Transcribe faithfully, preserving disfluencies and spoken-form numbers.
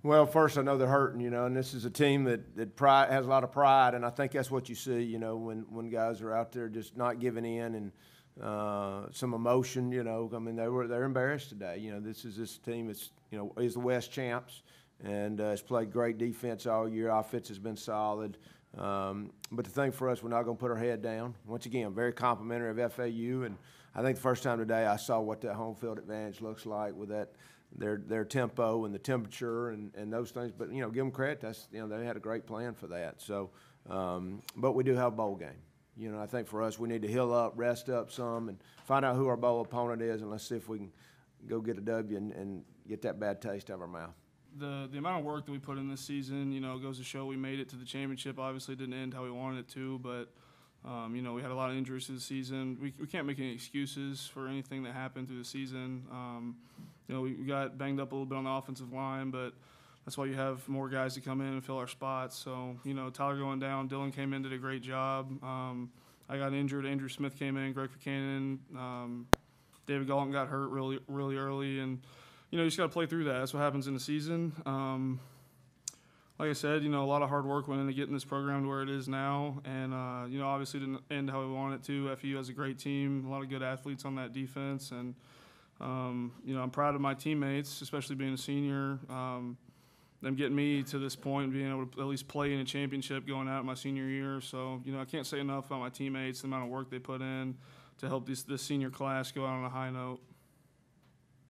Well, first I know they're hurting, you know, and this is a team that that pride, has a lot of pride, and I think that's what you see, you know, when when guys are out there just not giving in and uh, some emotion, you know. I mean, they were they're embarrassed today. You know, this is this team that's you know is the West champs and uh, has played great defense all year. Offense has been solid. Um, but the thing for us, we're not going to put our head down. Once again, very complimentary of F A U, and I think the first time today I saw what that home field advantage looks like with that their their tempo and the temperature and, and those things. But, you know, give them credit. That's, you know, they had a great plan for that. So, um, but we do have a bowl game. You know, I think for us we need to heal up, rest up some, and find out who our bowl opponent is, and let's see if we can go get a W and, and get that bad taste out of our mouth. The the amount of work that we put in this season, you know, goes to show we made it to the championship. Obviously, it didn't end how we wanted it to, but, um, you know, we had a lot of injuries through the season. We, we can't make any excuses for anything that happened through the season. Um, you know, we, we got banged up a little bit on the offensive line, but that's why you have more guys to come in and fill our spots. So, you know, Tyler going down, Dylan came in, did a great job. Um, I got injured. Andrew Smith came in, Greg Buchanan, um, David Galton got hurt really, really early, and you know, you just got to play through that. That's what happens in the season. Um, like I said, you know, a lot of hard work went into getting this program to where it is now. And, uh, you know, obviously didn't end how we wanted it to. F A U has a great team, a lot of good athletes on that defense. And, um, you know, I'm proud of my teammates, especially being a senior, um, them getting me to this point and being able to at least play in a championship going out my senior year. So, you know, I can't say enough about my teammates, the amount of work they put in to help this, this senior class go out on a high note.